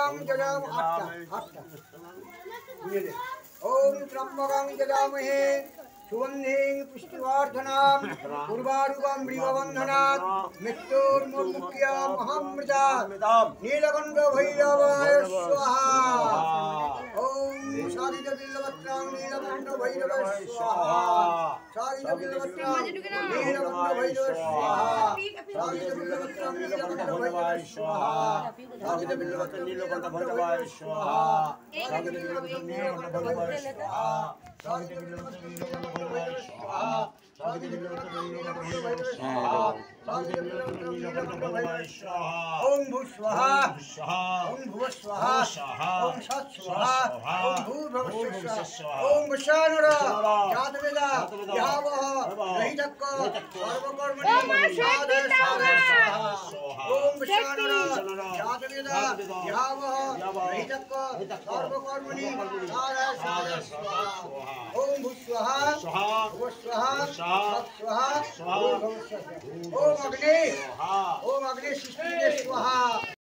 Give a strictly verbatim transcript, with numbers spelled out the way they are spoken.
त्र्यंबकं यजामहे ओम त्र्यंबकं यजामहे सुगंधिं पुष्टिवर्धनम् उर्वारुकं मृगबन्धनात् मृत्युर्मुक्त्यामहामृतात् नीलकण्ठ भैरवाय स्वाहा ओम सारिदबिल्लवत्रां नीलकण्ठ भैरवाय स्वाहा सारिदबिल्लवत्रां नीलकण्ठ भैरवाय स्वाहा सारिदबिल्लवत्रां नीलकण्ठ भैरवाय स्वाहा सारिदबिल्लवत्रां नीलकण्ठ भैरवाय स्वाहा सारिदबिल्लवत्रां नीलकण्ठ भैरवाय स्वाहा ओम भूस्वाहा ओम भुवस्वाहा ओम सत्स्वाहा ओम भूर्भुवस्वाहा ओम वशानुरा जातवेदा यावः रहितक्क सर्वकर्मणि साधे साधे स्वाहा ओम वशानुरा जातवेदा यावः रहितक्क सर्वकर्मणि साधे साधे स्वाहा ओम भूस्वाहा भुवस्वाहा सत्स्वाहा ओम अग्नि ओम अग्नि सृष्टि स्वाहा।